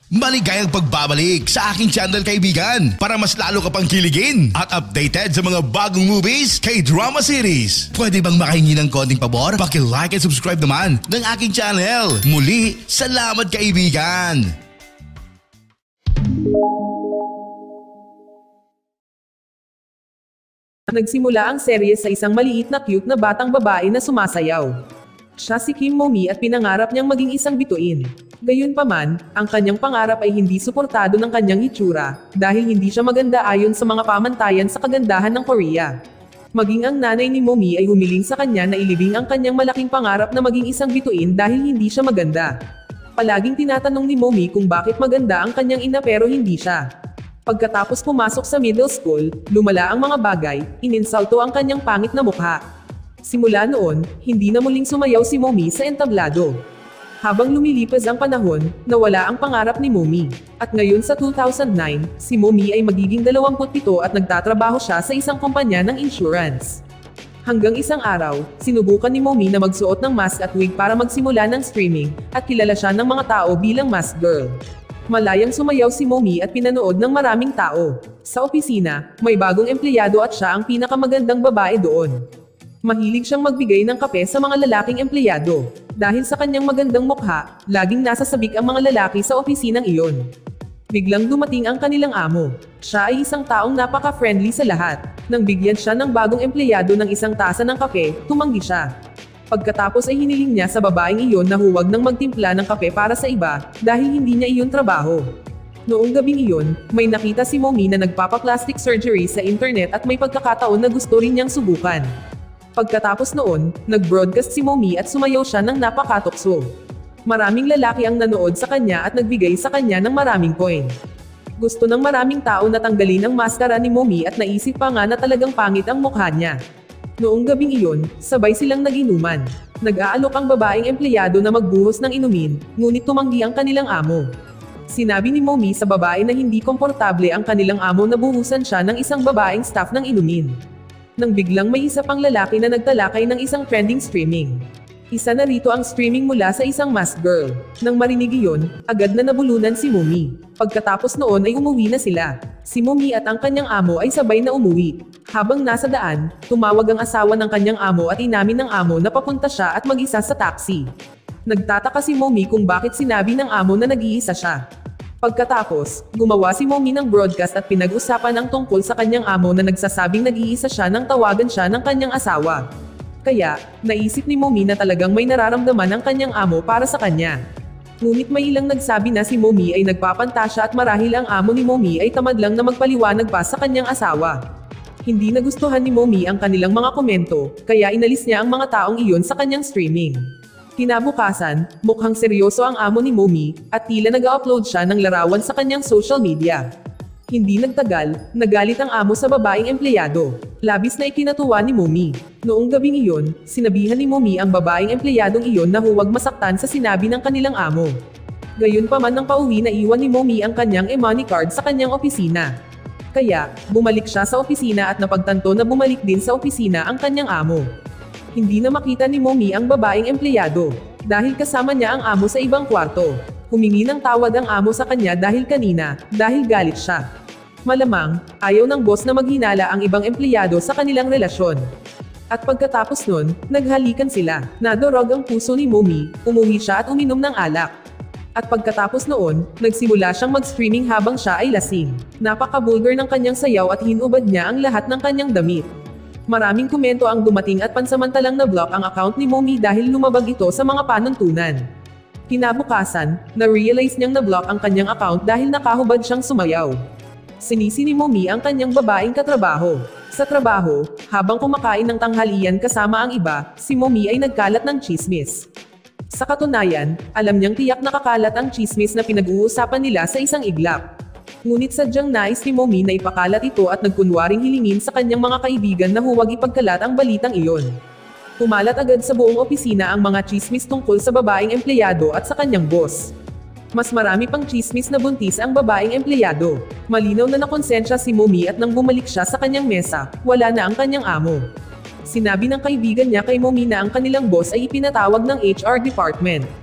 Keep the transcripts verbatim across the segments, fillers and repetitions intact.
Maligayang pagbabalik sa aking channel, kaibigan, para mas lalo ka pang kiligin at updated sa mga bagong movies, K-drama series. Pwede bang makahingi ng konting pabor? Paki-like and subscribe naman ng aking channel. Muli, salamat kaibigan! Nagsimula ang serye sa isang maliit na cute na batang babae na sumasayaw. Siya si Kim Momi at pinangarap niyang maging isang bituin. Gayunpaman, ang kanyang pangarap ay hindi suportado ng kanyang itsura, dahil hindi siya maganda ayon sa mga pamantayan sa kagandahan ng Korea. Maging ang nanay ni Momi ay humiling sa kanya na ilibing ang kanyang malaking pangarap na maging isang bituin dahil hindi siya maganda. Palaging tinatanong ni Momi kung bakit maganda ang kanyang ina pero hindi siya. Pagkatapos pumasok sa middle school, lumala ang mga bagay, ininsulto ang kanyang pangit na mukha. Simula noon, hindi na muling sumayaw si Momi sa entablado. Habang lumilipas ang panahon, nawala ang pangarap ni Momi. At ngayon sa two thousand nine, si Momi ay magiging dalawampu't pito at nagtatrabaho siya sa isang kumpanya ng insurance. Hanggang isang araw, sinubukan ni Momi na magsuot ng mask at wig para magsimula ng streaming, at kilala siya ng mga tao bilang mask girl. Malayang sumayaw si Momi at pinanood ng maraming tao. Sa opisina, may bagong empleyado at siya ang pinakamagandang babae doon. Mahilig siyang magbigay ng kape sa mga lalaking empleyado. Dahil sa kanyang magandang mukha, laging nasasabik ang mga lalaki sa opisinang iyon. Biglang dumating ang kanilang amo. Siya ay isang taong napaka-friendly sa lahat. Nang bigyan siya ng bagong empleyado ng isang tasa ng kape, tumanggi siya. Pagkatapos ay hiniling niya sa babaeng iyon na huwag nang magtimpla ng kape para sa iba, dahil hindi niya iyon trabaho. Noong gabing iyon, may nakita si Momi na nagpapa-plastic surgery sa internet at may pagkakataon na gusto rin niyang subukan. Pagkatapos noon, nag-broadcast si Momi at sumayaw siya ng napakatokso. Maraming lalaki ang nanood sa kanya at nagbigay sa kanya ng maraming coin. Gusto ng maraming tao na tanggalin ang maskara ni Momi at naisip pa nga na talagang pangit ang mukha niya. Noong gabing iyon, sabay silang nag-inuman. Nag-aalok ang babaeng empleyado na magbuhos ng inumin, ngunit tumanggi ang kanilang amo. Sinabi ni Momi sa babae na hindi komportable ang kanilang amo na buhusan siya ng isang babaeng staff ng inumin. Nang biglang may isa pang lalaki na nagtalakay ng isang trending streaming. Isa na rito ang streaming mula sa isang mask girl. Nang marinig iyon, agad na nabulunan si Momi. Pagkatapos noon ay umuwi na sila. Si Momi at ang kanyang amo ay sabay na umuwi. Habang nasa daan, tumawag ang asawa ng kanyang amo at inamin ng amo na papunta siya at mag-isa sa taxi. Nagtataka si Momi kung bakit sinabi ng amo na nag-iisa siya. Pagkatapos, gumawa si Momi ng broadcast at pinag-usapan ang tungkol sa kanyang amo na nagsasabing nag-iisa siya nang tawagan siya ng kanyang asawa. Kaya, naisip ni Momi na talagang may nararamdaman ang kanyang amo para sa kanya. Ngunit may ilang nagsabi na si Momi ay nagpapantasya at marahil ang amo ni Momi ay tamad lang na magpaliwanag pa sa kanyang asawa. Hindi nagustuhan ni Momi ang kanilang mga komento, kaya inalis niya ang mga taong iyon sa kanyang streaming. Kinabukasan, mukhang seryoso ang amo ni Momi, at tila nag-upload siya ng larawan sa kanyang social media. Hindi nagtagal, nagalit ang amo sa babaeng empleyado. Labis na ikinatuwa ni Momi. Noong gabing iyon, sinabihan ni Momi ang babaeng empleyadong iyon na huwag masaktan sa sinabi ng kanilang amo. Gayunpaman nang pauwi na iwan ni Momi ang kanyang e-money card sa kanyang opisina. Kaya, bumalik siya sa opisina at napagtanto na bumalik din sa opisina ang kanyang amo. Hindi na makita ni Momi ang babaeng empleyado, dahil kasama niya ang amo sa ibang kwarto. Humingi ng tawad ang amo sa kanya dahil kanina, dahil galit siya. Malamang, ayaw ng boss na maghinala ang ibang empleyado sa kanilang relasyon. At pagkatapos nun, naghalikan sila. Nadurog ang puso ni Momi, umuwi siya at uminom ng alak. At pagkatapos noon, nagsimula siyang mag-streaming habang siya ay lasing. Napaka-vulgar ng kanyang sayaw at hinubad niya ang lahat ng kanyang damit. Maraming komento ang dumating at pansamantalang na-block ang account ni Momi dahil lumabag ito sa mga panuntunan. Kinabukasan, na-realize niyang na-block ang kanyang account dahil nakahubad siyang sumayaw. Sinisi ni Momi ang kanyang babaeng katrabaho. Sa trabaho, habang kumakain ng tanghalian kasama ang iba, si Momi ay nagkalat ng tsismis. Sa katunayan, alam niyang tiyak nakakalat ang tsismis na pinag-uusapan nila sa isang iglap. Ngunit sadyang nais ni Momi na ipakalat ito at nagkunwaring hilingin sa kanyang mga kaibigan na huwag ipagkalat ang balitang iyon. Kumalat agad sa buong opisina ang mga tsismis tungkol sa babaeng empleyado at sa kanyang boss. Mas marami pang tsismis na buntis ang babaeng empleyado. Malinaw na nakonsensya si Momi at nang bumalik siya sa kanyang mesa, wala na ang kanyang amo. Sinabi ng kaibigan niya kay Momi na ang kanilang boss ay ipinatawag ng H R department.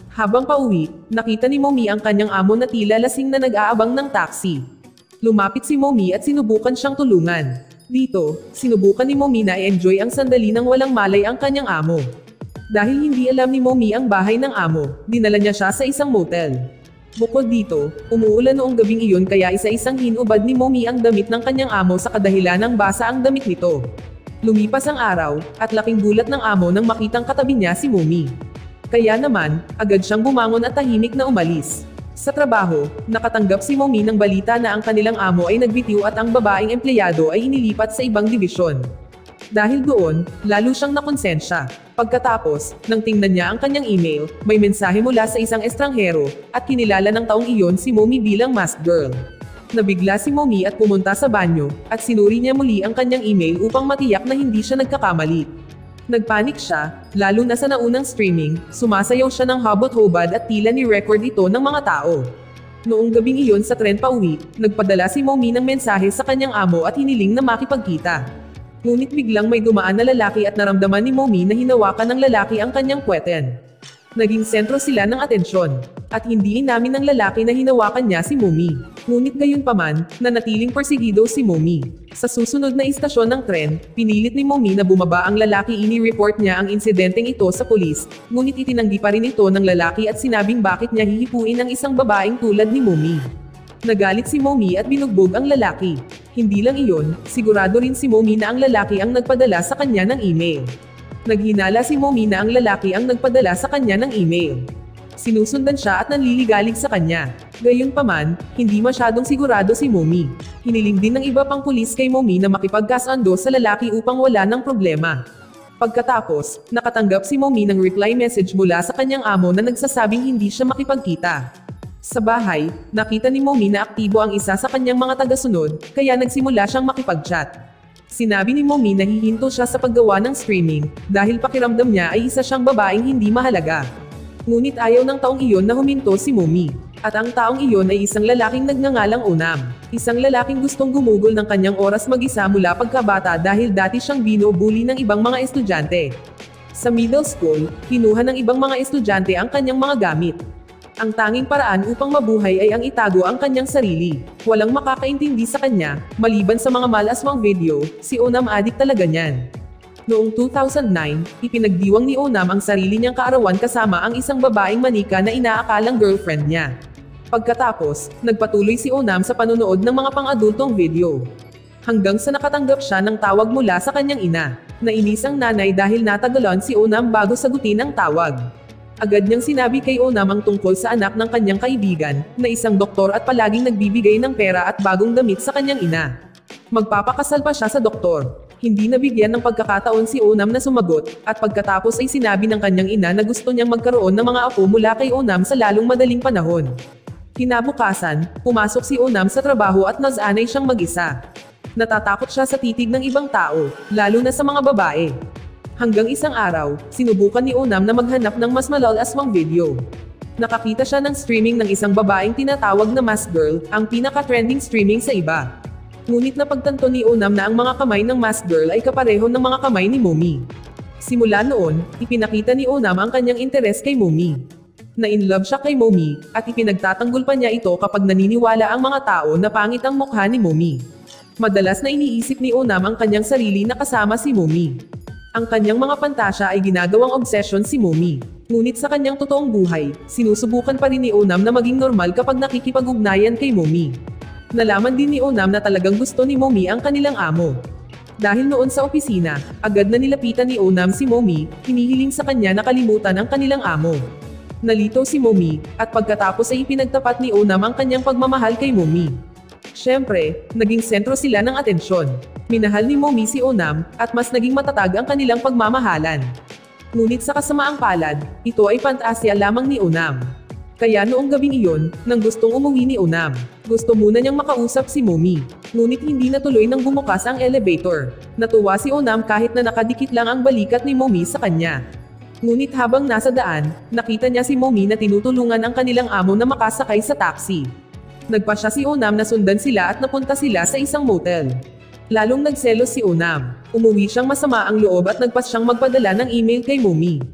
Habang pauwi, nakita ni Momi ang kanyang amo na tila lasing na nag-aabang ng taxi. Lumapit si Momi at sinubukan siyang tulungan. Dito, sinubukan ni Momi na i-enjoy ang sandali nang walang malay ang kanyang amo. Dahil hindi alam ni Momi ang bahay ng amo, dinala niya siya sa isang motel. Bukod dito, umuulan noong gabing iyon kaya isa-isang hinubad ni Momi ang damit ng kanyang amo sa kadahilan ng basa ang damit nito. Lumipas ang araw, at laking gulat ng amo nang makitang katabi niya si Momi. Kaya naman, agad siyang bumangon at tahimik na umalis. Sa trabaho, nakatanggap si Momi ng balita na ang kanilang amo ay nagbitiw at ang babaeng empleyado ay inilipat sa ibang dibisyon. Dahil doon, lalo siyang nakonsensya. Pagkatapos, nang tingnan niya ang kanyang email, may mensahe mula sa isang estranghero, at kinilala ng taong iyon si Momi bilang masked girl. Nabigla si Momi at pumunta sa banyo, at sinuri niya muli ang kanyang email upang matiyak na hindi siya nagkakamali. Nagpanik siya, lalo na sa naunang streaming, sumasayaw siya ng habot-hobad at tila ni-record ito ng mga tao. Noong gabing iyon sa tren pauwi, nagpadala si Momi ng mensahe sa kanyang amo at hiniling na makipagkita. Ngunit biglang may dumaan na lalaki at naramdaman ni Momi na hinawakan ng lalaki ang kanyang puweten. Naging sentro sila ng atensyon, at hindi inamin ng lalaki na hinawakan niya si Momi. Ngunit gayunpaman, nanatiling persigido si Momi. Sa susunod na istasyon ng tren, pinilit ni Momi na bumaba ang lalaki. Ini-report niya ang insidenteng ito sa pulis, ngunit itinanggi pa rin ito ng lalaki at sinabing bakit niya hihipuin ang isang babaeng tulad ni Momi. Nagalit si Momi at binugbog ang lalaki. Hindi lang iyon, sigurado rin si Momi na ang lalaki ang nagpadala sa kanya ng email. Naghinala si Momi na ang lalaki ang nagpadala sa kanya ng email. Sinusundan siya at nanliligalig sa kanya. Gayunpaman, hindi masyadong sigurado si Momi. Hiniling din ng iba pang pulis kay Momi na makipagkasundo sa lalaki upang wala ng problema. Pagkatapos, nakatanggap si Momi ng reply message mula sa kanyang amo na nagsasabing hindi siya makipagkita. Sa bahay, nakita ni Momi na aktibo ang isa sa kanyang mga tagasunod, kaya nagsimula siyang makipag-chat. Sinabi ni Momi na hihinto siya sa paggawa ng streaming, dahil pakiramdam niya ay isa siyang babaeng hindi mahalaga. Ngunit ayaw ng taong iyon na huminto si Momi. At ang taong iyon ay isang lalaking nagngangalang Onam. Isang lalaking gustong gumugol ng kanyang oras mag-isa mula pagkabata dahil dati siyang binubuli ng ibang mga estudyante. Sa middle school, kinuha ng ibang mga estudyante ang kanyang mga gamit. Ang tanging paraan upang mabuhay ay ang itago ang kanyang sarili. Walang makakaintindi sa kanya, maliban sa mga malaswang video, si Onam adik talaga niyan. Noong two thousand nine, ipinagdiwang ni Onam ang sarili niyang kaarawan kasama ang isang babaeng manika na inaakalang girlfriend niya. Pagkatapos, nagpatuloy si Onam sa panonood ng mga pang-adultong video. Hanggang sa nakatanggap siya ng tawag mula sa kanyang ina. Nainis ang nanay dahil natagalan si Onam bago sagutin ang tawag. Agad niyang sinabi kay Onam ang tungkol sa anak ng kanyang kaibigan, na isang doktor at palaging nagbibigay ng pera at bagong damit sa kanyang ina. Magpapakasal pa siya sa doktor. Hindi nabigyan ng pagkakataon si Onam na sumagot, at pagkatapos ay sinabi ng kanyang ina na gusto niyang magkaroon ng mga apo mula kay Onam sa lalong madaling panahon. Kinabukasan, pumasok si Onam sa trabaho at nasanay siyang mag-isa. Natatakot siya sa titig ng ibang tao, lalo na sa mga babae. Hanggang isang araw, sinubukan ni Onam na maghanap ng mas malalaswang video. Nakakita siya ng streaming ng isang babaeng tinatawag na masked girl, ang pinaka-trending streaming sa iba. Ngunit napagtanto ni Onam na ang mga kamay ng masked girl ay kapareho ng mga kamay ni Momi. Simula noon, ipinakita ni Onam ang kanyang interes kay Momi. Na-inlove siya kay Momi, at ipinagtatanggol pa niya ito kapag naniniwala ang mga tao na pangit ang mukha ni Momi. Madalas na iniisip ni Onam ang kanyang sarili na kasama si Momi. Ang kanyang mga pantasya ay ginagawang obsession si Momi. Ngunit sa kanyang totoong buhay, sinusubukan pa rin ni Onam na maging normal kapag nakikipag-ugnayan kay Momi. Nalaman din ni Onam na talagang gusto ni Momi ang kanilang amo. Dahil noon sa opisina, agad na nilapitan ni Onam si Momi, hinihiling sa kanya na kalimutan ang kanilang amo. Nalito si Momi, at pagkatapos ay ipinagtapat ni Onam ang kanyang pagmamahal kay Momi. Siyempre, naging sentro sila ng atensyon. Minahal ni Momi si Onam, at mas naging matatag ang kanilang pagmamahalan. Ngunit sa kasamaang palad, ito ay pantasya lamang ni Onam. Kaya noong gabing iyon, nang gustong umuwi ni Onam, gusto muna niyang makausap si Momi. Ngunit hindi natuloy nang bumukas ang elevator. Natuwa si Onam kahit na nakadikit lang ang balikat ni Momi sa kanya. Ngunit habang nasa daan, nakita niya si Momi na tinutulungan ang kanilang amo na makasakay sa taxi. Nagpasya si Onam na sundan sila at napunta sila sa isang motel. Lalong nagselos si Onam. Umuwi siyang masama ang loob at nagpas siyang magpadala ng email kay Momi.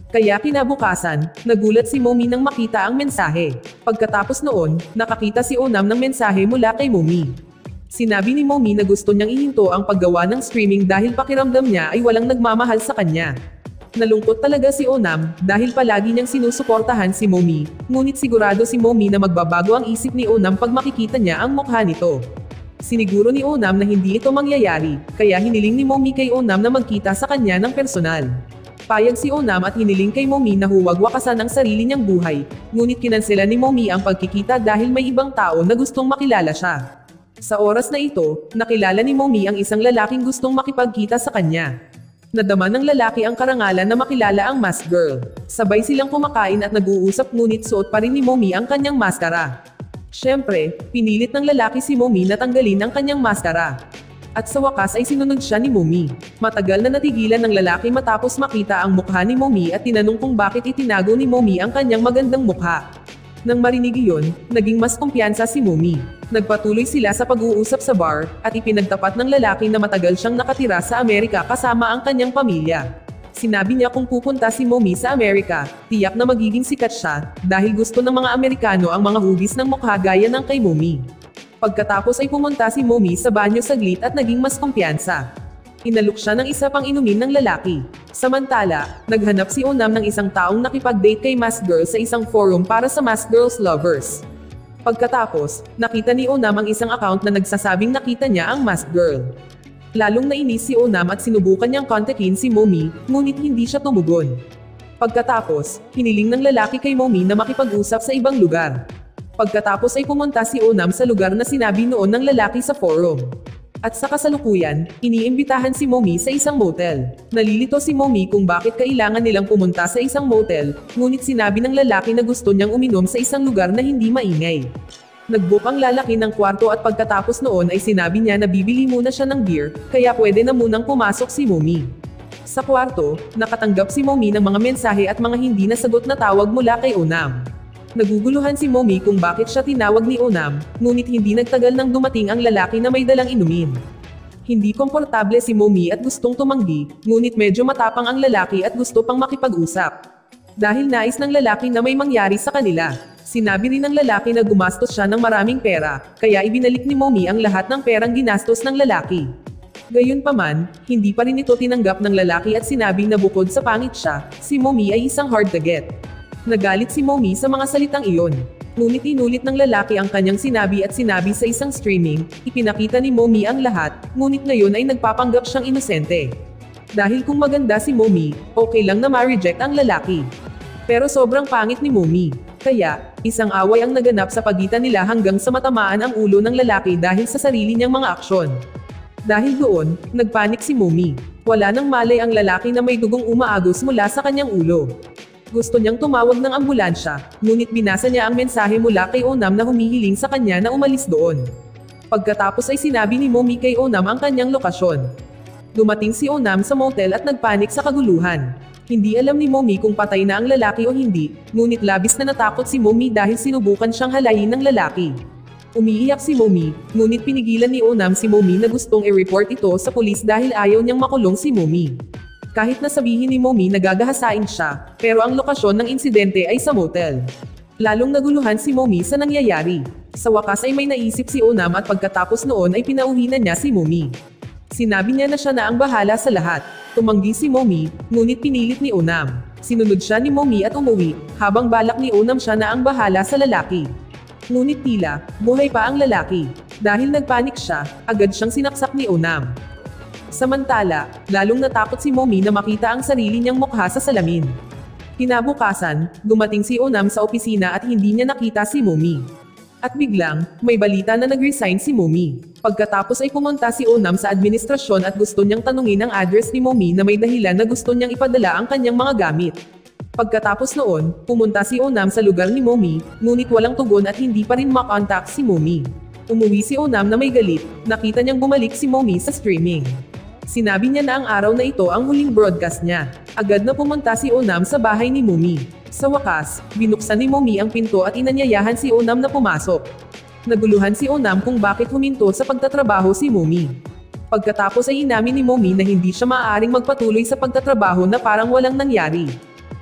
Kaya kinabukasan, nagulat si Momi nang makita ang mensahe. Pagkatapos noon, nakakita si Onam ng mensahe mula kay Momi. Sinabi ni Momi na gusto niyang ihinto ang paggawa ng streaming dahil pakiramdam niya ay walang nagmamahal sa kanya. Nalungkot talaga si Onam dahil palagi niyang sinusuportahan si Momi, ngunit sigurado si Momi na magbabago ang isip ni Onam pag makikita niya ang mukha nito. Siniguro ni Onam na hindi ito mangyayari, kaya hiniling ni Momi kay Onam na magkita sa kanya ng personal. Payag si Onam at hiniling kay Momi na huwag wakasan ang sarili niyang buhay, ngunit kinansela ni Momi ang pagkikita dahil may ibang tao na gustong makilala siya. Sa oras na ito, nakilala ni Momi ang isang lalaking gustong makipagkita sa kanya. Nadama ng lalaki ang karangalan na makilala ang mask girl. Sabay silang kumakain at nag-uusap ngunit suot pa rin ni Momi ang kanyang maskara. Siyempre, pinilit ng lalaki si Momi na tanggalin ang kanyang maskara. At sa wakas ay sinunod siya ni Momi. Matagal na natigilan ng lalaki matapos makita ang mukha ni Momi at tinanong kung bakit itinago ni Momi ang kanyang magandang mukha. Nang marinig iyon, naging mas kumpiyansa si Momi. Nagpatuloy sila sa pag-uusap sa bar, at ipinagtapat ng lalaki na matagal siyang nakatira sa Amerika kasama ang kanyang pamilya. Sinabi niya kung pupunta si Momi sa Amerika, tiyak na magiging sikat siya, dahil gusto ng mga Amerikano ang mga hugis ng mukha gaya ng kay Momi. Pagkatapos ay pumunta si Momi sa banyo saglit at naging mas kumpiyansa. Inalok siya ng isa pang inumin ng lalaki. Samantala, naghanap si Onam ng isang taong nakipag-date kay mask girl sa isang forum para sa mask girls lovers. Pagkatapos, nakita ni Onam ang isang account na nagsasabing nakita niya ang mask girl. Lalong nainis si Onam at sinubukan niyang kontakin si Momi, ngunit hindi siya tumugon. Pagkatapos, hiniling ng lalaki kay Momi na makipag-usap sa ibang lugar. Pagkatapos ay pumunta si Onam sa lugar na sinabi noon ng lalaki sa forum. At sa kasalukuyan, iniimbitahan si Momi sa isang motel. Nalilito si Momi kung bakit kailangan nilang pumunta sa isang motel, ngunit sinabi ng lalaki na gusto niyang uminom sa isang lugar na hindi maingay. Nag-book ang lalaki ng kwarto at pagkatapos noon ay sinabi niya na bibili muna siya ng beer, kaya pwede na munang pumasok si Momi. Sa kwarto, nakatanggap si Momi ng mga mensahe at mga hindi nasagot na tawag mula kay Onam. Naguguluhan si Momi kung bakit siya tinawag ni Onam, ngunit hindi nagtagal nang dumating ang lalaki na may dalang inumin. Hindi komportable si Momi at gustong tumanggi, ngunit medyo matapang ang lalaki at gusto pang makipag-usap. Dahil nais ng lalaki na may mangyari sa kanila, sinabi rin ng lalaki na gumastos siya ng maraming pera, kaya ibinalik ni Momi ang lahat ng perang ginastos ng lalaki. Gayunpaman, hindi pa rin ito tinanggap ng lalaki at sinabing na bukod sa pangit siya, si Momi ay isang hard to get. Nagalit si Momi sa mga salitang iyon. Ngunit inulit ng lalaki ang kanyang sinabi at sinabi sa isang streaming, ipinakita ni Momi ang lahat, ngunit ngayon ay nagpapanggap siyang inosente. Dahil kung maganda si Momi, okay lang na ma-reject ang lalaki. Pero sobrang pangit ni Momi. Kaya, isang away ang naganap sa pagitan nila hanggang sa matamaan ang ulo ng lalaki dahil sa sarili niyang mga aksyon. Dahil doon, nagpanik si Momi. Wala nang malay ang lalaki na may dugong umaagos mula sa kanyang ulo. Gusto niyang tumawag ng ambulansya, ngunit binasa niya ang mensahe mula kay Onam na humihiling sa kanya na umalis doon. Pagkatapos ay sinabi ni Momi kay Onam ang kanyang lokasyon. Dumating si Onam sa motel at nagpanik sa kaguluhan. Hindi alam ni Momi kung patay na ang lalaki o hindi, ngunit labis na natakot si Momi dahil sinubukan siyang halayin ng lalaki. Umiiyak si Momi, ngunit pinigilan ni Onam si Momi na gustong i-report ito sa pulis dahil ayaw niyang makulong si Momi. Kahit na sabihin ni Momi na gagahasain siya, pero ang lokasyon ng insidente ay sa motel. Lalong naguluhan si Momi sa nangyayari. Sa wakas ay may naisip si Onam at pagkatapos noon ay pinauwi na niya si Momi. Sinabi niya na siya na ang bahala sa lahat. Tumanggi si Momi, ngunit pinilit ni Onam. Sinunod siya ni Momi at umuwi, habang balak ni Onam siya na ang bahala sa lalaki. Ngunit tila, buhay pa ang lalaki. Dahil nagpanik siya, agad siyang sinaksak ni Onam. Samantala, lalong natakot si Momi na makita ang sarili niyang mukha sa salamin. Kinabukasan, dumating si Onam sa opisina at hindi niya nakita si Momi. At biglang, may balita na nag-resign si Momi. Pagkatapos ay pumunta si Onam sa administrasyon at gusto niyang tanungin ang address ni Momi na may dahilan na gusto niyang ipadala ang kanyang mga gamit. Pagkatapos noon, pumunta si Onam sa lugar ni Momi, ngunit walang tugon at hindi pa rin makontak si Momi. Umuwi si Onam na may galit, nakita niyang bumalik si Momi sa streaming. Sinabi niya na ang araw na ito ang huling broadcast niya. Agad na pumunta si Onam sa bahay ni Momi. Sa wakas, binuksan ni Momi ang pinto at inanyayahan si Onam na pumasok. Naguluhan si Onam kung bakit huminto sa pagtatrabaho si Momi. Pagkatapos ay inamin ni Momi na hindi siya maaaring magpatuloy sa pagtatrabaho na parang walang nangyari.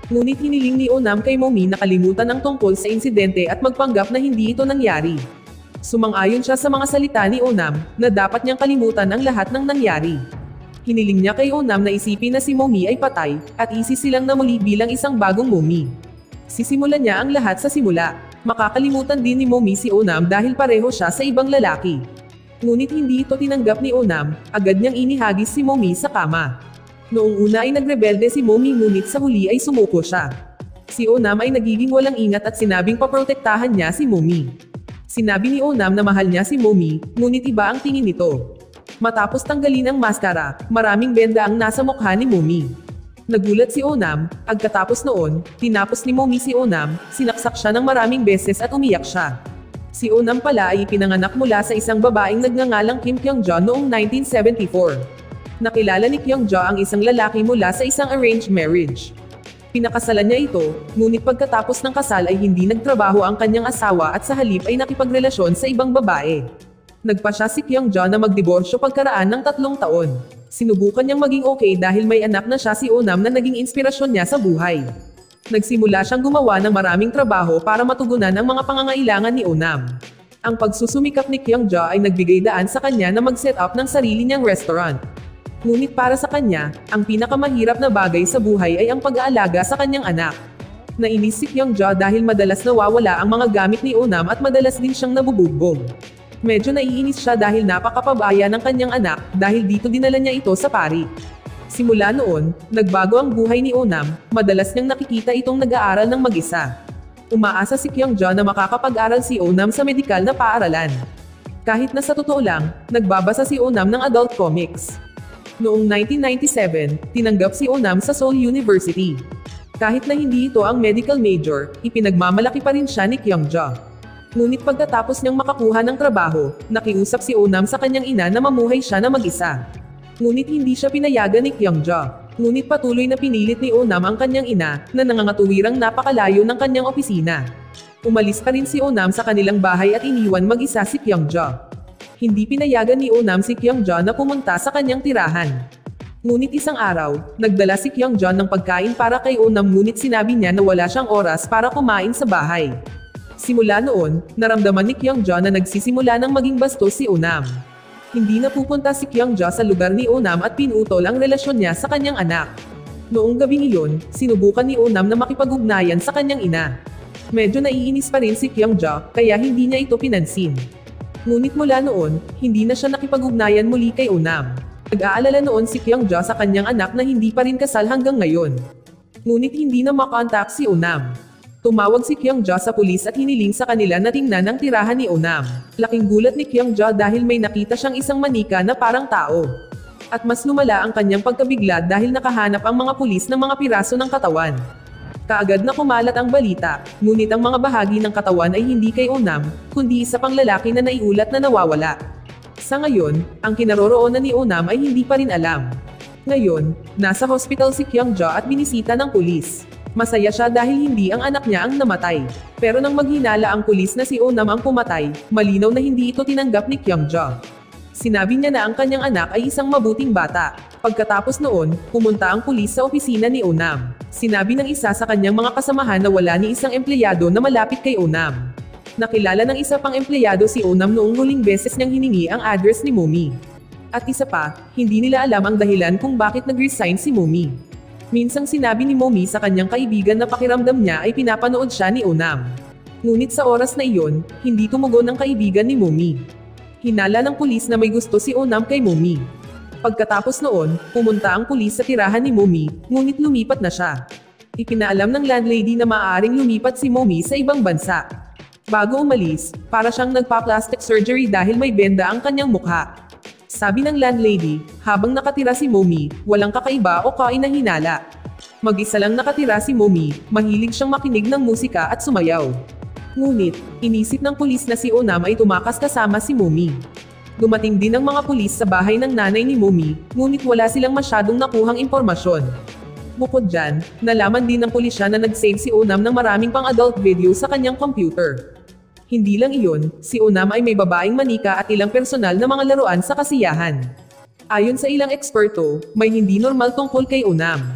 Ngunit hiniling ni Onam kay Momi na kalimutan ang tungkol sa insidente at magpanggap na hindi ito nangyari. Sumang-ayon siya sa mga salita ni Onam, na dapat niyang kalimutan ang lahat ng nangyari. Hiniling niya kay Onam na isipin na si Momi ay patay, at isisilang na muli bilang isang bagong Momi. Sisimulan niya ang lahat sa simula. Makakalimutan din ni Momi si Onam dahil pareho siya sa ibang lalaki. Ngunit hindi ito tinanggap ni Onam, agad niyang inihagis si Momi sa kama. Noong una ay nagrebelde si Momi ngunit sa huli ay sumuko siya. Si Onam ay nagiging walang ingat at sinabing paprotektahan niya si Momi. Sinabi ni Onam na mahal niya si Momi, ngunit iba ang tingin nito. Matapos tanggalin ang maskara, maraming benda ang nasa mukha ni Momi. Nagulat si Onam, agkatapos noon, tinapos ni Momi si Onam, sinaksak siya ng maraming beses at umiyak siya. Si Onam pala ay ipinanganak mula sa isang babaeng nagngangalang Kim Kyung-jo noong nineteen seventy-four. Nakilala ni Kyung-jo ang isang lalaki mula sa isang arranged marriage. Pinakasalan niya ito, ngunit pagkatapos ng kasal ay hindi nagtrabaho ang kanyang asawa at sa halip ay nakipagrelasyon sa ibang babae. Nagpa siya si Kyung-jo na magdiborsyo pagkaraan ng tatlong taon. Sinubukan niyang maging okay dahil may anak na siya si Onam na naging inspirasyon niya sa buhay. Nagsimula siyang gumawa ng maraming trabaho para matugunan ang mga pangangailangan ni Onam. Ang pagsusumikap ni Kyung-jo ay nagbigay daan sa kanya na mag-set up ng sarili niyang restaurant. Ngunit para sa kanya, ang pinakamahirap na bagay sa buhay ay ang pag-aalaga sa kanyang anak. Nainis si Kyung-jo dahil madalas nawawala ang mga gamit ni Onam at madalas din siyang nabubugbog. Medyo naiinis siya dahil napakapabaya ng kanyang anak dahil dito dinala niya ito sa pari. Simula noon, nagbago ang buhay ni Onam, madalas niyang nakikita itong nag-aaral ng mag-isa. Umaasa si Kyung-jo na makakapag-aral si Onam sa medikal na paaralan. Kahit na sa totoo lang, nagbabasa si Onam ng adult comics. Noong nineteen ninety-seven, tinanggap si Onam sa Seoul University. Kahit na hindi ito ang medical major, ipinagmamalaki pa rin siya ni Kyung-jo. Ngunit pagkatapos niyang makakuha ng trabaho, nakiusap si Onam sa kanyang ina na mamuhay siya na mag-isa. Ngunit hindi siya pinayagan ni Kyung-jo. Ngunit patuloy na pinilit ni Onam ang kanyang ina, na nangangatuwirang napakalayo ng kanyang opisina. Umalis pa rin si Onam sa kanilang bahay at iniwan mag-isa si Kyung-jo. Hindi pinayagan ni Onam si Kyung-jo na pumunta sa kanyang tirahan. Ngunit isang araw, nagdala si Kyung-jo ng pagkain para kay Onam ngunit sinabi niya na wala siyang oras para kumain sa bahay. Simula noon, naramdaman ni Kyung-jo na nagsisimula ng maging bastos si Onam. Hindi na pupunta si Kyung-jo sa lugar ni Onam at pinutol ang relasyon niya sa kanyang anak. Noong gabing iyon, sinubukan ni Onam na makipag-ugnayan sa kanyang ina. Medyo naiinis pa rin si Kyung-jo, kaya hindi niya ito pinansin. Ngunit mula noon, hindi na siya nakipag-ugnayan muli kay Onam. Nag-aalala noon si Kyung-jo sa kanyang anak na hindi pa rin kasal hanggang ngayon. Ngunit hindi na makontak si Onam. Tumawag si Kyung-jo sa pulis at hiniling sa kanila na tingnan ang tirahan ni Onam. Laking gulat ni Kyung-jo dahil may nakita siyang isang manika na parang tao. At mas lumala ang kanyang pagkabigla dahil nakahanap ang mga pulis ng mga piraso ng katawan. Kaagad na kumalat ang balita, ngunit ang mga bahagi ng katawan ay hindi kay Onam, kundi isa pang lalaki na naiulat na nawawala. Sa ngayon, ang kinaroroonan ni Onam ay hindi pa rin alam. Ngayon, nasa hospital si Kyung-jo at binisita ng pulis. Masaya siya dahil hindi ang anak niya ang namatay. Pero nang maghinala ang pulis na si Onam ang pumatay, malinaw na hindi ito tinanggap ni Kyung-jo. Sinabi niya na ang kanyang anak ay isang mabuting bata. Pagkatapos noon, pumunta ang pulis sa opisina ni Onam. Sinabi ng isa sa kanyang mga kasamahan na wala ni isang empleyado na malapit kay Onam. Nakilala ng isa pang empleyado si Onam noong huling beses niyang hiningi ang address ni Momi. At isa pa, hindi nila alam ang dahilan kung bakit nag-resign si Momi. Minsang sinabi ni Momi sa kanyang kaibigan na pakiramdam niya ay pinapanood siya ni Onam. Ngunit sa oras na iyon, hindi tumugon ang kaibigan ni Momi. Hinala ng pulis na may gusto si Onam kay Momi. Pagkatapos noon, pumunta ang pulis sa tirahan ni Momi, ngunit lumipat na siya. Ipinaalam ng landlady na maaaring lumipat si Momi sa ibang bansa. Bago umalis, para siyang nagpa-plastic surgery dahil may benda ang kanyang mukha. Sabi ng landlady, habang nakatira si Momi, walang kakaiba o kainahinala. Mag-isa lang nakatira si Momi, mahilig siyang makinig ng musika at sumayaw. Ngunit, inisip ng pulis na si Onam ay tumakas kasama si Momi. Dumating din ang mga pulis sa bahay ng nanay ni Momi, ngunit wala silang masyadong nakuhang impormasyon. Bukod dyan, nalaman din ng pulisya na nag-save si Onam ng maraming pang-adult video sa kanyang computer. Hindi lang iyon, si Onam ay may babaeng manika at ilang personal na mga laruan sa kasiyahan. Ayon sa ilang eksperto, may hindi normal tungkol kay Onam.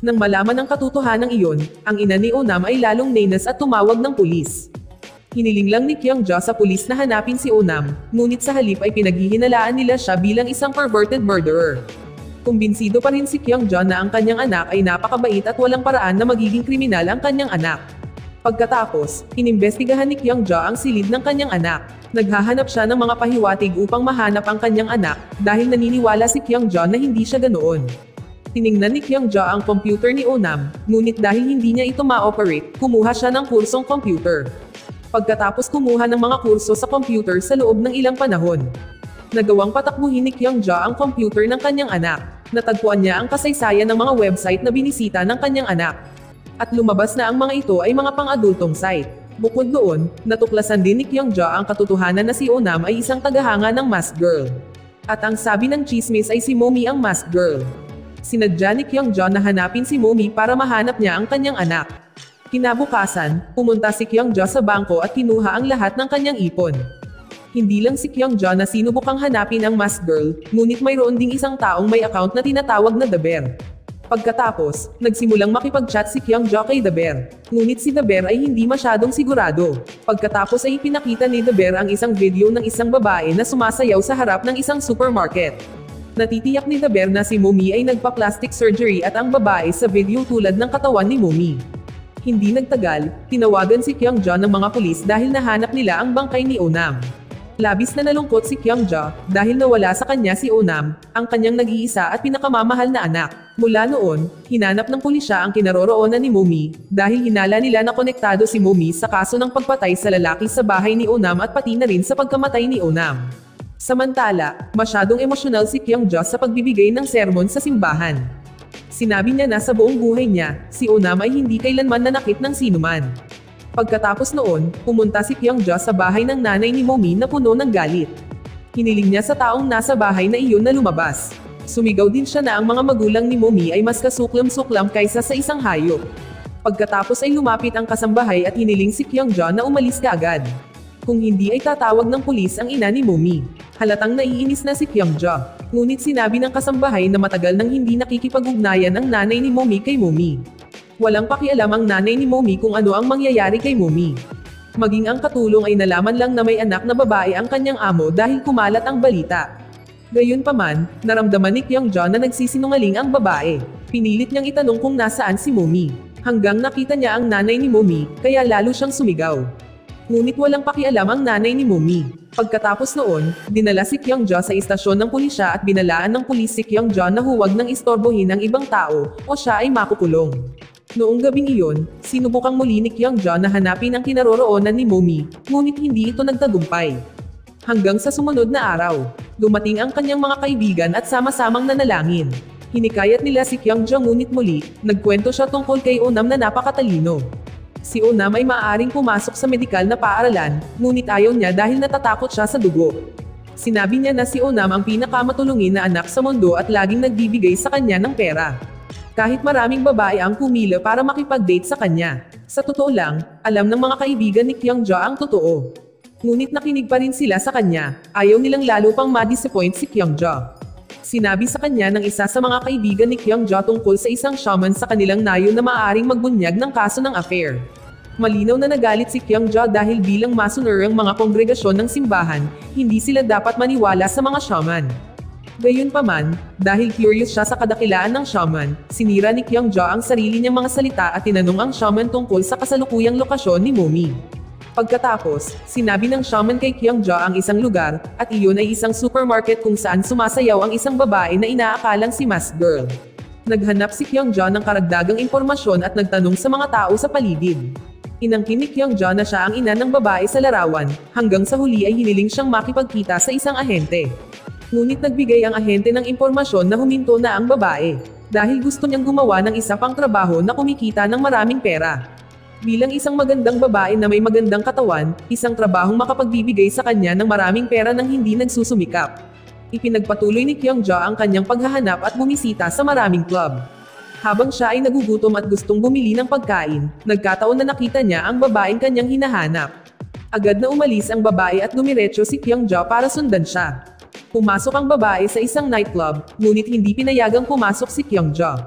Nang malaman ang katotohanan iyon, ang ina ni Onam ay lalong nainis at tumawag ng pulis. Hiniling lang ni Kyung-jo sa pulis na hanapin si Onam, ngunit sa halip ay pinaghihinalaan nila siya bilang isang perverted murderer. Kumbinsido pa rin si Kyung-jo na ang kanyang anak ay napakabait at walang paraan na magiging kriminal ang kanyang anak. Pagkatapos, inimbestigahan ni Kyung-jo ang silid ng kanyang anak. Naghahanap siya ng mga pahiwatig upang mahanap ang kanyang anak, dahil naniniwala si Kyung-jo na hindi siya ganoon. Tiningnan ni Kyung-jo ang computer ni Onam, ngunit dahil hindi niya ito ma-operate, kumuha siya ng kursong computer. Pagkatapos kumuha ng mga kurso sa computer sa loob ng ilang panahon, nagawang patakbuhin ni Kyung-jo ang computer ng kanyang anak. Natagpuan niya ang kasaysayan ng mga website na binisita ng kanyang anak. At lumabas na ang mga ito ay mga pang-adultong site. Bukod doon, natuklasan din ni Kyung-jo ang katotohanan na si Onam ay isang tagahanga ng masked girl. At ang sabi ng chismis ay si Momi ang masked girl. Sinadya ni Kyung-jo na hanapin si Momi para mahanap niya ang kanyang anak. Kinabukasan, pumunta si Kyung-jo sa bangko at kinuha ang lahat ng kanyang ipon. Hindi lang si Kyung-jo na sinubukang hanapin ang masked girl, ngunit mayroon ding isang taong may account na tinatawag na The Bear. Pagkatapos, nagsimulang makipag-chat si Kyung-jo kay The Bear. Ngunit si The Bear ay hindi masyadong sigurado. Pagkatapos ay ipinakita ni The Bear ang isang video ng isang babae na sumasayaw sa harap ng isang supermarket. Natitiyak ni The Bear na si Momi ay nagpa-plastic surgery at ang babae sa video tulad ng katawan ni Momi. Hindi nagtagal, tinawagan si Kyung-jo ng mga pulis dahil nahanap nila ang bangkay ni Onam. Labis na nalungkot si Kyung-jo dahil nawala sa kanya si Onam, ang kanyang nag-iisa at pinakamamahal na anak. Mula noon, hinanap ng pulisya ang kinaroroonan ni Momi dahil hinala nila na konektado si Momi sa kaso ng pagpatay sa lalaki sa bahay ni Onam at pati na rin sa pagkamatay ni Onam. Samantala, masyadong emosyonal si Kyung-jo sa pagbibigay ng sermon sa simbahan. Sinabi niya na sa buong buhay niya, si Onam ay hindi kailanman nanakit ng sinuman. Pagkatapos noon, pumunta si Kyung-jo sa bahay ng nanay ni Momi na puno ng galit. Hiniling niya sa taong nasa bahay na iyon na lumabas. Sumigaw din siya na ang mga magulang ni Momi ay mas kasuklam-suklam kaysa sa isang hayop. Pagkatapos ay lumapit ang kasambahay at hiniling si Kyung-jo na umalis kaagad. Kung hindi ay tatawag ng pulis ang ina ni Momi. Halatang naiinis na si Kyung-jo. Ngunit sinabi ng kasambahay na matagal nang hindi nakikipag-ugnayan ang nanay ni Momi kay Momi. Walang pakialam ang nanay ni Momi kung ano ang mangyayari kay Momi. Maging ang katulong ay nalaman lang na may anak na babae ang kanyang amo dahil kumalat ang balita. Gayunpaman, naramdaman ni Kyung-jo na nagsisinungaling ang babae. Pinilit niyang itanong kung nasaan si Momi. Hanggang nakita niya ang nanay ni Momi, kaya lalo siyang sumigaw. Ngunit walang pakialam ang nanay ni Momi. Pagkatapos noon, dinala si Kyung-jo sa istasyon ng pulisya at binalaan ng pulis si Kyung-jo na huwag nang istorbohin ang ibang tao, o siya ay makukulong. Noong gabing iyon, sinubukang muli ni Kyung-jo na hanapin ang kinaroroonan ni Momi, ngunit hindi ito nagtagumpay. Hanggang sa sumunod na araw, dumating ang kanyang mga kaibigan at sama-samang nanalangin. Hinikayat nila si Kyung-jo ngunit muli, nagkwento siya tungkol kay Onam na napakatalino. Si Onam ay maaaring pumasok sa medikal na paaralan, ngunit ayaw niya dahil natatakot siya sa dugo. Sinabi niya na si Onam ang pinakamatulungin na anak sa mundo at laging nagbibigay sa kanya ng pera. Kahit maraming babae ang pumila para makipag-date sa kanya. Sa totoo lang, alam ng mga kaibigan ni Kyung-jo ang totoo. Ngunit nakinig pa rin sila sa kanya, ayaw nilang lalo pang ma-disappoint si Kyung-jo. Sinabi sa kanya ng isa sa mga kaibigan ni Kyung-jo tungkol sa isang shaman sa kanilang nayon na maaaring magbunyag ng kaso ng affair. Malinaw na nagalit si Kyung-jo dahil bilang masoner ang mga kongregasyon ng simbahan, hindi sila dapat maniwala sa mga shaman. Gayunpaman, dahil curious siya sa kadakilaan ng shaman, sinira ni Kyung-jo ang sarili niyang mga salita at tinanong ang shaman tungkol sa kasalukuyang lokasyon ni Momi. Pagkatapos, sinabi ng shaman kay Kyung-jo ang isang lugar, at iyon ay isang supermarket kung saan sumasayaw ang isang babae na inaakalang si masked girl. Naghanap si Kyung-jo ng karagdagang impormasyon at nagtanong sa mga tao sa paligid. Inangkin ni Kyung-jo na siya ang ina ng babae sa larawan, hanggang sa huli ay hiniling siyang makipagkita sa isang ahente. Ngunit nagbigay ang ahente ng impormasyon na huminto na ang babae, dahil gusto niyang gumawa ng isa pang trabaho na kumikita ng maraming pera. Bilang isang magandang babae na may magandang katawan, isang trabahong makapagbibigay sa kanya ng maraming pera nang hindi nagsusumikap. Ipinagpatuloy ni Kyung-jo ang kanyang paghahanap at bumisita sa maraming club. Habang siya ay nagugutom at gustong bumili ng pagkain, nagkataon na nakita niya ang babaeng kanyang hinahanap. Agad na umalis ang babae at dumiretso si Kyung-jo para sundan siya. Pumasok ang babae sa isang nightclub, ngunit hindi pinayagang pumasok si Kyung-jo.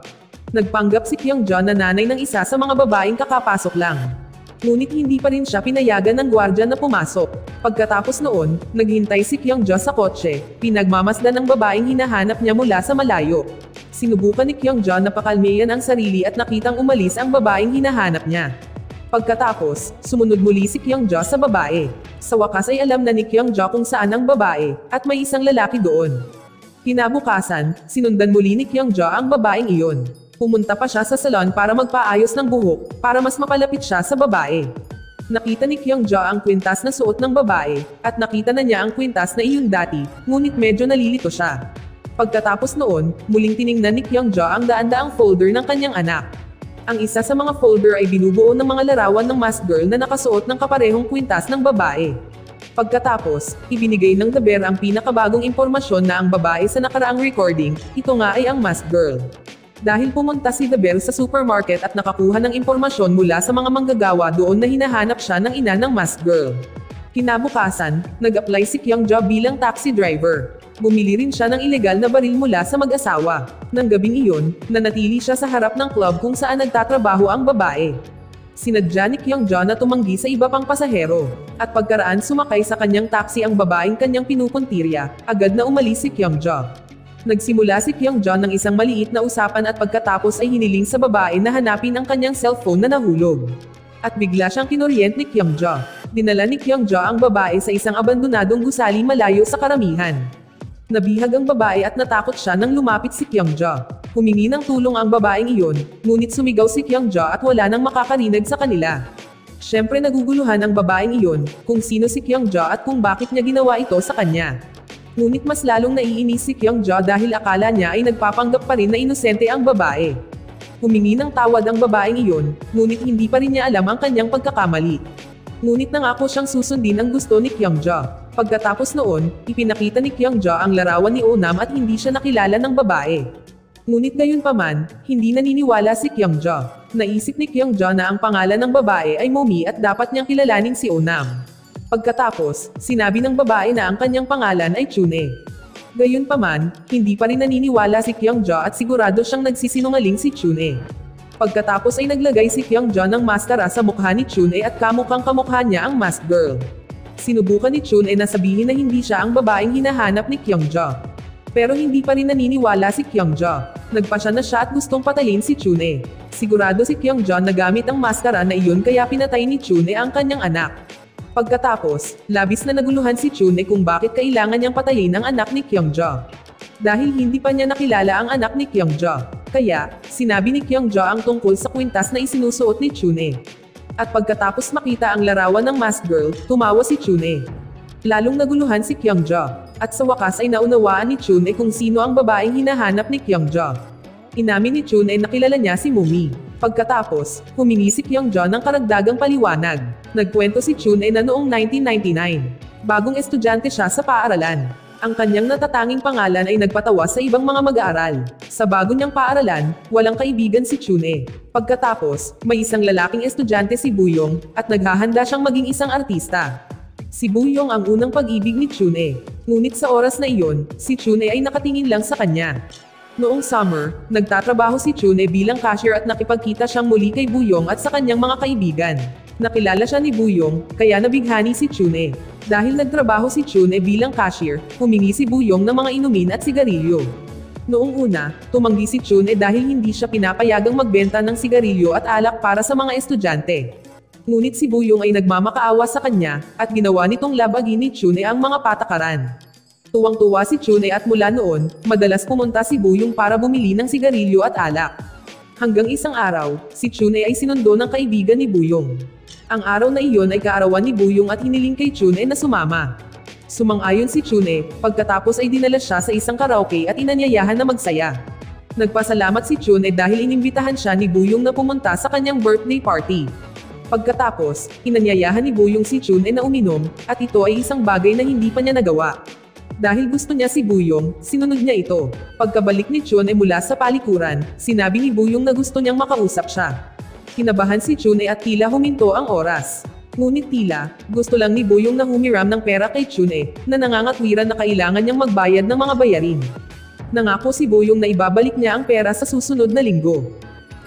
Nagpanggap si Kyung-jo na nanay ng isa sa mga babaeng kakapasok lang. Ngunit hindi pa rin siya pinayagan ng gwardya na pumasok. Pagkatapos noon, naghintay si Kyung-jo sa kotse, pinagmamasdan ng babaeng hinahanap niya mula sa malayo. Sinubukan ni Kyung-jo na pakalmayan ang sarili at nakitang umalis ang babaeng hinahanap niya. Pagkatapos, sumunod muli si Kyung-jo sa babae. Sa wakas ay alam na ni Kyung-jo kung saan ang babae, at may isang lalaki doon. Kinabukasan, sinundan muli ni Kyung-jo ang babaeng iyon. Pumunta pa siya sa salon para magpaayos ng buhok, para mas mapalapit siya sa babae. Nakita ni Kyung-jo ang kwintas na suot ng babae, at nakita na niya ang kwintas na iyon dati, ngunit medyo nalilito siya. Pagkatapos noon, muling tiningnan ni Kyung-jo ang daan-daang folder ng kanyang anak. Ang isa sa mga folder ay binubuo ng mga larawan ng masked girl na nakasuot ng kaparehong kwintas ng babae. Pagkatapos, ibinigay ng The Bear ang pinakabagong impormasyon na ang babae sa nakaraang recording, ito nga ay ang masked girl. Dahil pumunta si The Bear sa supermarket at nakakuha ng impormasyon mula sa mga manggagawa doon na hinahanap siya ng ina ng masked girl. Kinabukasan, nag-apply si Kyung-jo bilang taxi driver. Bumili rin siya ng ilegal na baril mula sa mag-asawa. Nang gabing iyon, nanatili siya sa harap ng club kung saan nagtatrabaho ang babae. Sinadya ni Kyung-jo na tumanggi sa iba pang pasahero. At pagkaraan sumakay sa kanyang taxi ang babaeng kanyang pinupuntirya, agad na umalis si Kyung-jo. Nagsimula si Kyung-jo ng isang maliit na usapan at pagkatapos ay hiniling sa babae na hanapin ang kanyang cellphone na nahulog. At bigla siyang kinuryent ni Kyung-jo. Dinala ni Kyung-jo ang babae sa isang abandonadong gusali malayo sa karamihan. Nabihag ang babae at natakot siya nang lumapit si Kyung-jo. Humingi ng tulong ang babaeng iyon, ngunit sumigaw si Kyung-jo at wala nang makakarinig sa kanila. Siyempre naguguluhan ang babaeng iyon, kung sino si Kyung-jo at kung bakit niya ginawa ito sa kanya. Ngunit mas lalong naiinis si Kyung-jo dahil akala niya ay nagpapanggap pa rin na inosente ang babae. Humingi ng tawad ang babaeng iyon, ngunit hindi pa rin niya alam ang kanyang pagkakamali. Ngunit nangako siyang susundin ang gusto ni Kyung-jo. Pagkatapos noon, ipinakita ni Kyung-jo ang larawan ni Oh-nam at hindi siya nakilala ng babae. Ngunit gayunpaman, hindi naniniwala si Kyung-jo. Naisip ni Kyung-jo na ang pangalan ng babae ay Momi at dapat niyang kilalanin si Oh-nam. Pagkatapos, sinabi ng babae na ang kanyang pangalan ay Chune. Gayunpaman, hindi pa rin naniniwala si Kyung-jo at sigurado siyang nagsisinungaling si Chune. Pagkatapos ay naglagay si Kyung-jo ng maskara sa mukha ni Chune at kamukhang kamukha niya ang masked girl. Sinubukan ni Chune na sabihin na hindi siya ang babaeng hinahanap ni Kyung-jo. Pero hindi pa rin naniniwala si Kyung-jo. Nagpasya na siya at gustong patayin si Chune. Sigurado si Kyung-jo na gamit ang maskara na iyon kaya pinatay ni Chune ang kanyang anak. Pagkatapos, labis na naguluhan si Chune kung bakit kailangan niyang patayin ang anak ni Kyung-jo. Dahil hindi pa niya nakilala ang anak ni Kyung-jo. Kaya, sinabi ni Kyung-jo ang tungkol sa kwintas na isinusuot ni Chune. At pagkatapos makita ang larawan ng masked girl, tumawa si Chune. Lalong naguluhan si Kyung-jo. At sa wakas ay naunawaan ni Chune kung sino ang babaeng hinahanap ni Kyung-jo. Inamin ni Chune na kilala niya si Momi. Pagkatapos, humingi si Kyung-jo ng karagdagang paliwanag. Nagkwento si Chune na noong nineteen ninety-nine, bagong estudyante siya sa paaralan. Ang kanyang natatanging pangalan ay nagpatawa sa ibang mga mag-aaral. Sa bago niyang paaralan, walang kaibigan si Chune. Pagkatapos, may isang lalaking estudyante si Buyong, at naghahanda siyang maging isang artista. Si Buyong ang unang pag-ibig ni Chune. Ngunit sa oras na iyon, si Chune ay nakatingin lang sa kanya. Noong summer, nagtatrabaho si Chune bilang cashier at nakipagkita siyang muli kay Buyong at sa kanyang mga kaibigan. Nakilala siya ni Buyong, kaya nabighani si Chune. Dahil nagtrabaho si Chune bilang cashier, humingi si Buyong ng mga inumin at sigarilyo. Noong una, tumanggi si Chune dahil hindi siya pinapayagang magbenta ng sigarilyo at alak para sa mga estudyante. Ngunit si Buyong ay nagmamakaawa sa kanya, at ginawa nitong labagin ni Chune ang mga patakaran. Tuwang-tuwa si Chune at mula noon, madalas pumunta si Buyong para bumili ng sigarilyo at alak. Hanggang isang araw, si Chune ay sinundo ng kaibigan ni Buyong. Ang araw na iyon ay kaarawan ni Buyong at hiniling kay Chune na sumama. Sumang-ayon si Chune, pagkatapos ay dinala siya sa isang karaoke at inanyayahan na magsaya. Nagpasalamat si Chune dahil inimbitahan siya ni Buyong na pumunta sa kanyang birthday party. Pagkatapos, inanyayahan ni Buyong si Chune na uminom, at ito ay isang bagay na hindi pa niya nagawa. Dahil gusto niya si Buyong, sinunod niya ito. Pagkabalik ni Chune mula sa palikuran, sinabi ni Buyong na gusto niyang makausap siya. Kinabahan si Chune at tila huminto ang oras. Ngunit tila, gusto lang ni Buyong na humiram ng pera kay Chune, na nangangatwiran na kailangan niyang magbayad ng mga bayarin. Nangako si Buyong na ibabalik niya ang pera sa susunod na linggo.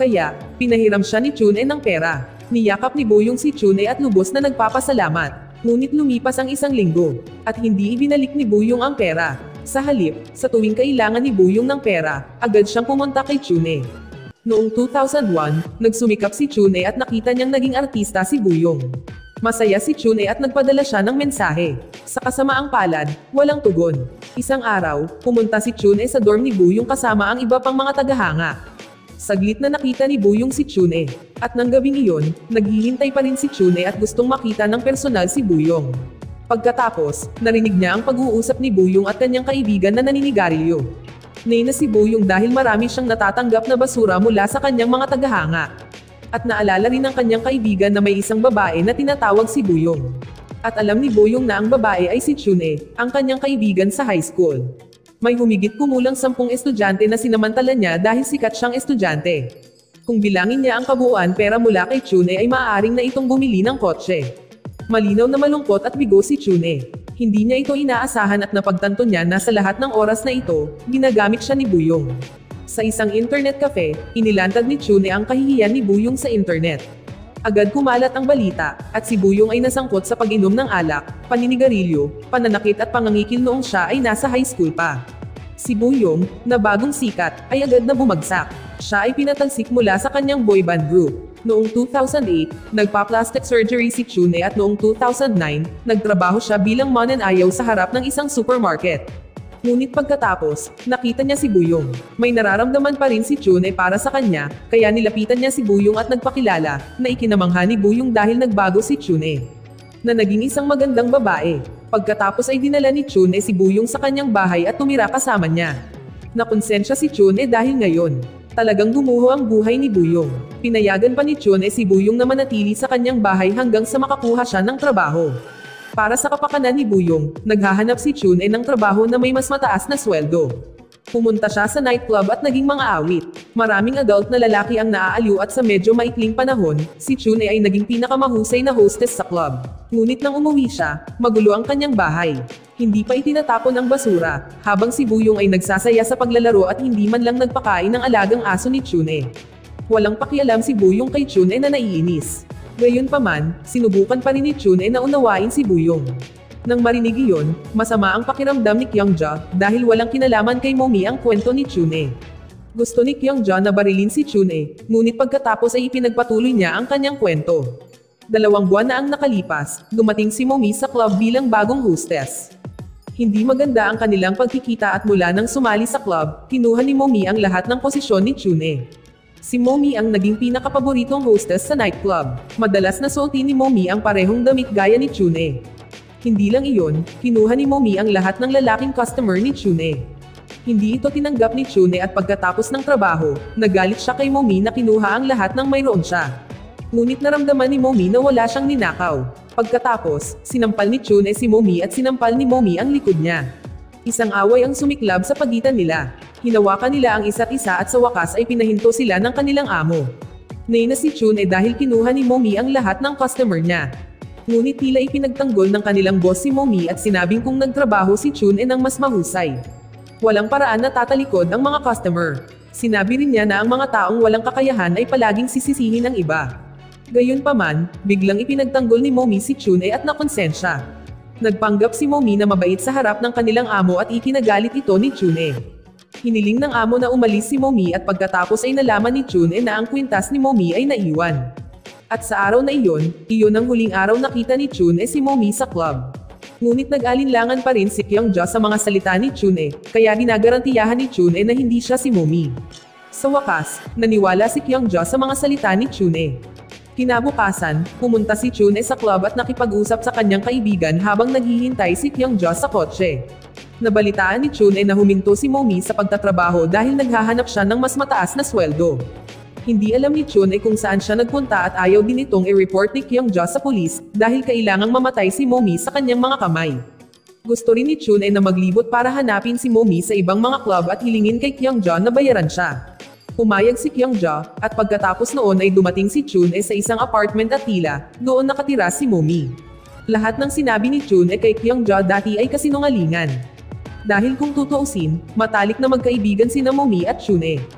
Kaya, pinahiram siya ni Chune ng pera. Niyakap ni Boyong si Chune at lubos na nagpapasalamat. Ngunit lumipas ang isang linggo, at hindi ibinalik ni Boyong ang pera. Sa halip, sa tuwing kailangan ni Boyong ng pera, agad siyang pumunta kay Chune. Noong two thousand one, nagsumikap si Chune at nakita niyang naging artista si Boyong. Masaya si Chune at nagpadala siya ng mensahe. Sa kasamaang palad, walang tugon. Isang araw, pumunta si Chune sa dorm ni Boyong kasama ang iba pang mga tagahanga. Saglit na nakita ni Boyong si Chune. At nang gabing iyon, naghihintay pa rin si Chune at gustong makita ng personal si Boyong. Pagkatapos, narinig niya ang pag-uusap ni Boyong at kanyang kaibigan na naninigarilyo. Nay na si Boyong dahil marami siyang natatanggap na basura mula sa kanyang mga tagahanga. At naalala rin ng kanyang kaibigan na may isang babae na tinatawag si Boyong. At alam ni Boyong na ang babae ay si Chune, ang kanyang kaibigan sa high school. May humigit kumulang sampung estudyante na sinamantala niya dahil sikat siyang estudyante. Kung bilangin niya ang kabuuan pera mula kay Chune ay maaaring na itong bumili ng kotse. Malinaw na malungkot at bigo si Chune. Hindi niya ito inaasahan at napagtanto niya na sa lahat ng oras na ito, ginagamit siya ni Boyong. Sa isang internet cafe, inilantad ni Chune ang kahihiyan ni Boyong sa internet. Agad kumalat ang balita, at si Boyong ay nasangkot sa pag-inom ng alak, paninigarilyo, pananakit at pangangikil noong siya ay nasa high school pa. Si Boyong, na bagong sikat, ay agad na bumagsak. Siya ay pinatalsik mula sa kanyang boyband group. Noong two thousand eight, nagpa-plastic surgery si Chune at noong two thousand nine, nagtrabaho siya bilang mananayaw sa harap ng isang supermarket. Ngunit pagkatapos, nakita niya si Boyong. May nararamdaman pa rin si Chune para sa kanya, kaya nilapitan niya si Boyong at nagpakilala, na ikinamangha ni Boyong dahil nagbago si Chune. Na naging isang magandang babae. Pagkatapos ay dinala ni Chune si Boyong sa kanyang bahay at tumira kasama niya. Nakonsensya si Chune dahil ngayon, talagang gumuho ang buhay ni Boyong. Pinayagan pa ni Chune si Boyong na manatili sa kanyang bahay hanggang sa makakuha siya ng trabaho. Para sa kapakanan ni Boyong, naghahanap si Chune ng trabaho na may mas mataas na sweldo. Pumunta siya sa nightclub at naging mga awit. Maraming adult na lalaki ang naaaliw at sa medyo maikling panahon, si Chune ay naging pinakamahusay na hostess sa club. Ngunit nang umuwi siya, magulo ang kanyang bahay. Hindi pa itinatapon ang basura, habang si Boyong ay nagsasaya sa paglalaro at hindi man lang nagpakain ng alagang aso ni Chune. Walang pakialam si Boyong kay Chune na naiinis. Gayunpaman, sinubukan pa rin ni Chune na unawain si Boyong. Nang marinig iyon, masama ang pakiramdam ni Kyungja dahil walang kinalaman kay Momi ang kwento ni Chune. Gusto ni Kyungja na barilin si Chune, ngunit pagkatapos ay ipinagpatuloy niya ang kanyang kwento. Dalawang buwan na ang nakalipas, dumating si Momi sa club bilang bagong hostess. Hindi maganda ang kanilang pagkikita at mula nang sumali sa club, kinuha ni Momi ang lahat ng posisyon ni Chune. Si Momi ang naging pinakapaboritong hostess sa nightclub. Madalas na suotin ni Momi ang parehong damit gaya ni Chune. Hindi lang iyon, kinuha ni Momi ang lahat ng lalaking customer ni Chune. Hindi ito tinanggap ni Chune at pagkatapos ng trabaho, nagalit siya kay Momi na kinuha ang lahat ng mayroon siya. Ngunit naramdaman ni Momi na wala siyang ninakaw. Pagkatapos, sinampal ni Chune si Momi at sinampal ni Momi ang likod niya. Isang away ang sumiklab sa pagitan nila. Hinawakan nila ang isa't isa at sa wakas ay pinahinto sila ng kanilang amo. Nay na si Chune dahil kinuha ni Momi ang lahat ng customer niya. Ngunit tila ipinagtanggol ng kanilang boss si Momi at sinabing kung nagtrabaho si Chune ng mas mahusay. Walang paraan na tatalikod ang mga customer. Sinabi rin niya na ang mga taong walang kakayahan ay palaging sisisihin ng iba. Gayunpaman, biglang ipinagtanggol ni Momi si Chune at nakonsensya. Nagpanggap si Momi na mabait sa harap ng kanilang amo at ikinagalit ito ni Chune. Hiniling ng amo na umalis si Momi at pagkatapos ay nalaman ni Chune na ang kwintas ni Momi ay naiwan. At sa araw na iyon, iyon ang huling araw nakita ni Chune si Momi sa club. Ngunit nag-alinlangan pa rin si Kyungja sa mga salita ni Chune, kaya ginagarantiyahan ni Chune na hindi siya si Momi. Sa wakas, naniwala si Kyungja sa mga salita ni Chune. Kinabukasan, pumunta si Chune sa club at nakipag-usap sa kanyang kaibigan habang naghihintay si Kyungja sa kotse. Nabalitaan ni Chune na huminto si Momi sa pagtatrabaho dahil naghahanap siya ng mas mataas na sweldo. Hindi alam ni Chune kung saan siya nagpunta at ayaw din itong i-report ni Kyungja sa pulis dahil kailangang mamatay si Momi sa kanyang mga kamay. Gusto rin ni Chune na maglibot para hanapin si Momi sa ibang mga club at hilingin kay Kyungja na bayaran siya. Pumayag si Kyungja, at pagkatapos noon ay dumating si Chune sa isang apartment at tila, doon nakatira si Momi. Lahat ng sinabi ni Chune kay Kyungja dati ay kasinungalingan. Dahil kung tutuusin, matalik na magkaibigan sina Momi at Chune.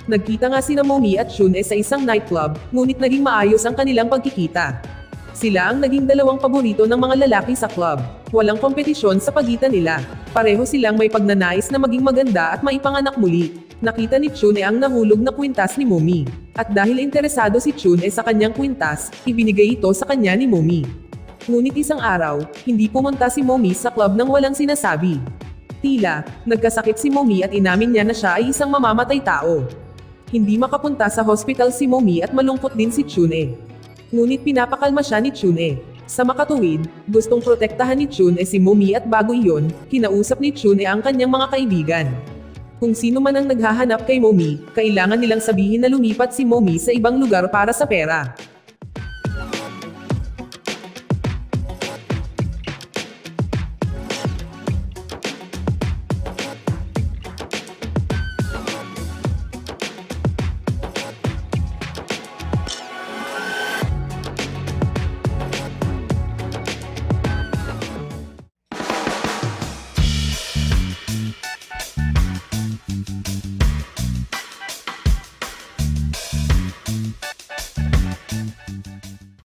Nagkita nga sina Momi at Chune sa isang nightclub, ngunit naging maayos ang kanilang pagkikita. Sila ang naging dalawang paborito ng mga lalaki sa club. Walang kompetisyon sa pagitan nila. Pareho silang may pagnanais na maging maganda at maipanganak muli. Nakita ni Chune ang nahulog na kwintas ni Momi. At dahil interesado si Chune sa kanyang kwintas, ibinigay ito sa kanya ni Momi. Ngunit isang araw, hindi pumunta si Momi sa club nang walang sinasabi. Tila, nagkasakit si Momi at inamin niya na siya ay isang mamamatay tao. Hindi makapunta sa hospital si Momi at malungkot din si Chune. Ngunit pinapakalma siya ni Chune. Sa makatuwid, gustong protektahan ni Chune si Momi at bago iyon, kinausap ni Chune ang kanyang mga kaibigan. Kung sino man ang naghahanap kay Momi, kailangan nilang sabihin na lumipat si Momi sa ibang lugar para sa pera.